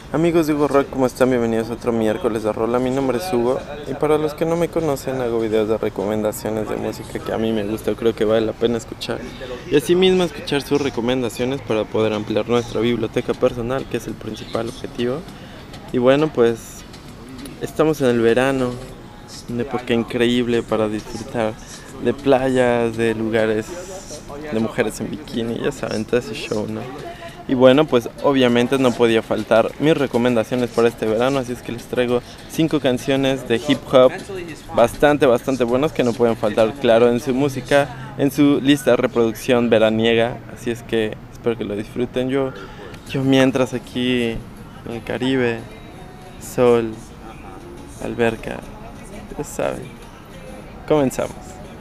Amigos de Hugo Rock, ¿cómo están? Bienvenidos a otro miércoles de rola. Mi nombre es Hugo y para los que no me conocen hago videos de recomendaciones de música que a mí me gusta o creo que vale la pena escuchar y asimismo escuchar sus recomendaciones para poder ampliar nuestra biblioteca personal, que es el principal objetivo. Y bueno, pues estamos en el verano, una época increíble para disfrutar de playas, de lugares, de mujeres en bikini, ya saben, todo ese show, ¿no? Y bueno, pues obviamente no podía faltar mis recomendaciones para este verano, así es que les traigo 5 canciones de hip hop bastante buenas que no pueden faltar, claro, en su música, en su lista de reproducción veraniega. Así es que espero que lo disfruten. Yo mientras aquí en el Caribe, sol, alberca, ya saben. Comenzamos.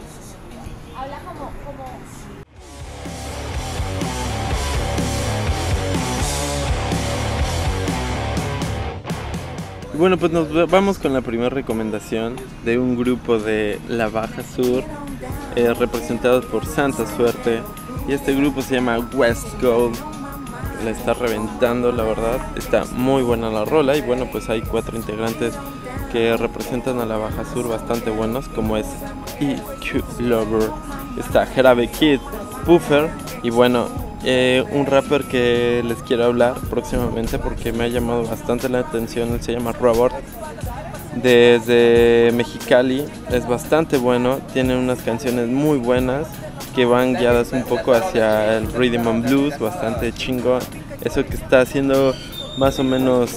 Bueno, pues nos vamos con la primera recomendación de un grupo de la Baja Sur, representados por Santa Suerte, y este grupo se llama West Gold. La está reventando, la verdad, está muy buena la rola. Y bueno, pues hay 4 integrantes que representan a la Baja Sur bastante buenos, como es EQ Lover, está Jarabe Kid, Puffer y bueno, un rapper que les quiero hablar próximamente porque me ha llamado bastante la atención. Él se llama Robert, desde Mexicali, es bastante bueno, tiene unas canciones muy buenas que van guiadas un poco hacia el rhythm and blues, bastante chingón. Eso que está haciendo más o menos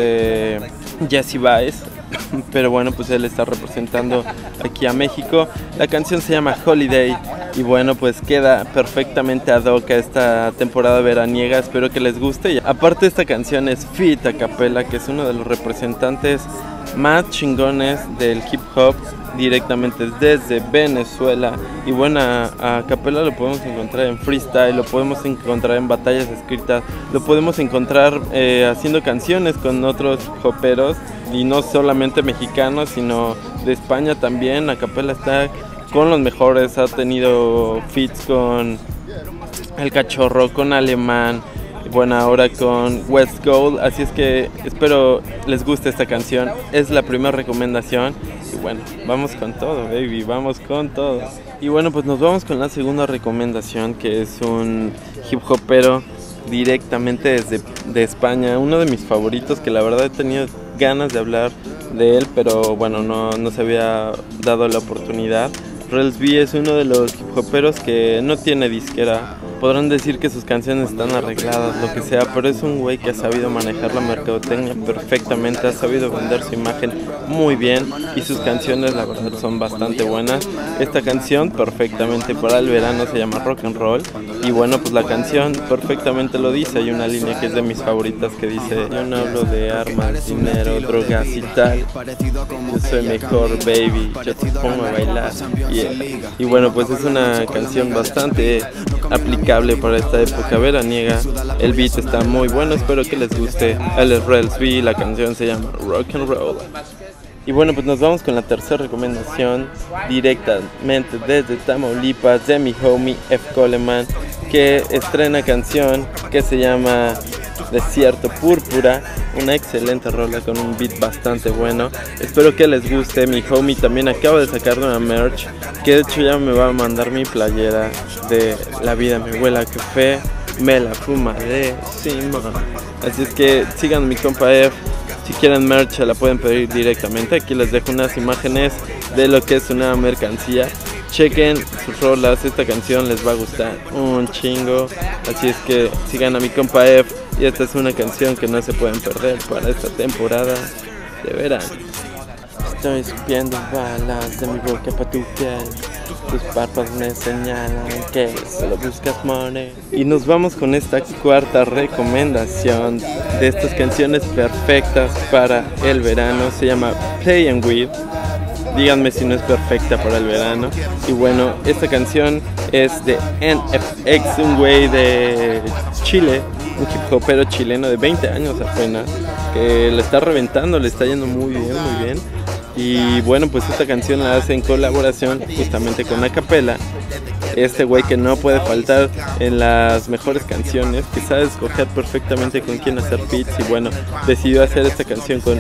Jesse Baez, pero bueno, pues él está representando aquí a México. La canción se llama Holiday y bueno, pues queda perfectamente ad hoc a esta temporada veraniega. Espero que les guste. Y aparte, esta canción es feat a capella, que es uno de los representantes más chingones del hip hop directamente desde Venezuela. Y bueno, a capella lo podemos encontrar en freestyle, lo podemos encontrar en batallas escritas, lo podemos encontrar haciendo canciones con otros hoperos, y no solamente mexicanos, sino de España también. A capella está con los mejores, ha tenido feats con El Cachorro, con Alemán, bueno, ahora con West Gold. Así es que espero les guste esta canción, es la primera recomendación. Y bueno, vamos con todo, baby, vamos con todo. Y bueno, pues nos vamos con la segunda recomendación, que es un hip hopero directamente de España, uno de mis favoritos, que la verdad he tenido ganas de hablar de él, pero bueno, no se había dado la oportunidad. Rels B es uno de los hip hoperos que no tiene disquera. Podrán decir que sus canciones están arregladas, lo que sea, pero es un güey que ha sabido manejar la mercadotecnia perfectamente, ha sabido vender su imagen muy bien y sus canciones la verdad son bastante buenas. Esta canción perfectamente para el verano se llama Rock and Roll y bueno, pues la canción perfectamente lo dice. Hay una línea que es de mis favoritas que dice: yo no hablo de armas, dinero, drogas y tal, yo soy mejor, baby, yo te pongo a bailar. Y bueno, pues es una canción bastante aplicable para esta época veraniega. El beat está muy bueno, espero que les guste. Él es Rels B, la canción se llama Rock and Roll. Y bueno, pues nos vamos con la tercera recomendación directamente desde Tamaulipas, de mi homie F. Coleman, que estrena canción que se llama Desierto Púrpura, una excelente rola con un beat bastante bueno. Espero que les guste. Mi homie también acaba de sacar una merch, que de hecho ya me va a mandar mi playera de La vida me huele a café, me la fumaré, Simón. Así es que sigan mi compa F. Si quieren merch la pueden pedir directamente. Aquí les dejo unas imágenes de lo que es una mercancía. Chequen sus rolas, esta canción les va a gustar un chingo. Así es que sigan a mi compa F. Y esta es una canción que no se pueden perder para esta temporada de verano. Estoy escupiendo balas de mi boca para tu piel. Tus párpados me señalan que solo buscas money. Y nos vamos con esta cuarta recomendación de estas canciones perfectas para el verano. Se llama Playin' With. Díganme si no es perfecta para el verano. Y bueno, esta canción es de NFX, un güey de Chile, un hip hopero chileno de 20 años apenas, que le está reventando, le está yendo muy bien. Y bueno, pues esta canción la hace en colaboración justamente con Acapella, este güey que no puede faltar en las mejores canciones, que sabe escoger perfectamente con quién hacer beats. Y bueno, decidió hacer esta canción con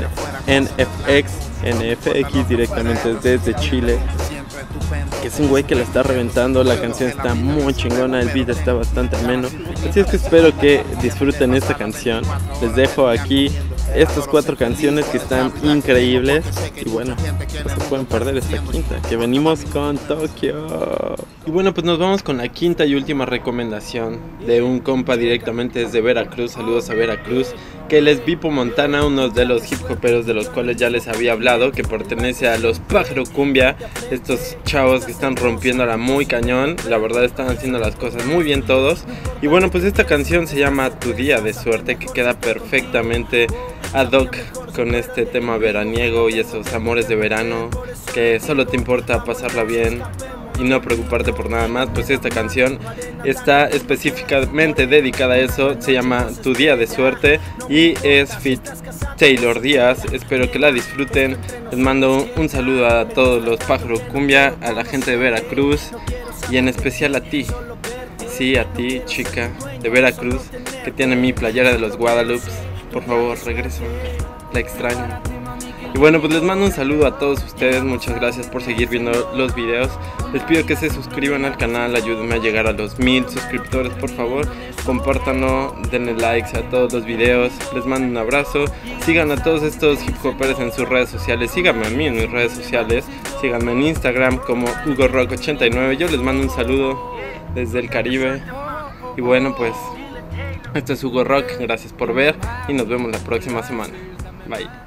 NFX directamente desde Chile, que es un güey que la está reventando. La canción está muy chingona, el beat está bastante ameno, así es que espero que disfruten esta canción. Les dejo aquí estas 4 canciones que están increíbles y bueno, no se pueden perder esta quinta, que venimos con Tokio. Y bueno, pues nos vamos con la quinta y última recomendación de un compa directamente desde Veracruz. Saludos a Veracruz, que él es Vipo Montana, uno de los hip hoperos de los cuales ya les había hablado, que pertenece a los Pájaro Cumbia, estos chavos que están rompiéndola muy cañón. La verdad están haciendo las cosas muy bien todos. Y bueno, pues esta canción se llama Tu Día de Suerte, que queda perfectamente ad hoc con este tema veraniego y esos amores de verano, que solo te importa pasarla bien y no preocuparte por nada más. Pues esta canción está específicamente dedicada a eso, se llama Tu Día de Suerte y es feat Taylor Díaz. Espero que la disfruten. Les mando un saludo a todos los Pájaro Cumbia, a la gente de Veracruz y en especial a ti. Sí, a ti, chica de Veracruz, que tiene mi playera de los Guadalupe. Por favor, regresa, la extraño. Y bueno, pues les mando un saludo a todos ustedes. Muchas gracias por seguir viendo los videos. Les pido que se suscriban al canal, ayúdenme a llegar a los 1000 suscriptores, por favor. Compártanlo, denle likes a todos los videos. Les mando un abrazo. Sigan a todos estos hip hoperos en sus redes sociales. Síganme a mí en mis redes sociales. Síganme en Instagram como HugoRock89. Yo les mando un saludo desde el Caribe. Y bueno, pues esto es Hugo Rock, gracias por ver y nos vemos la próxima semana. Bye.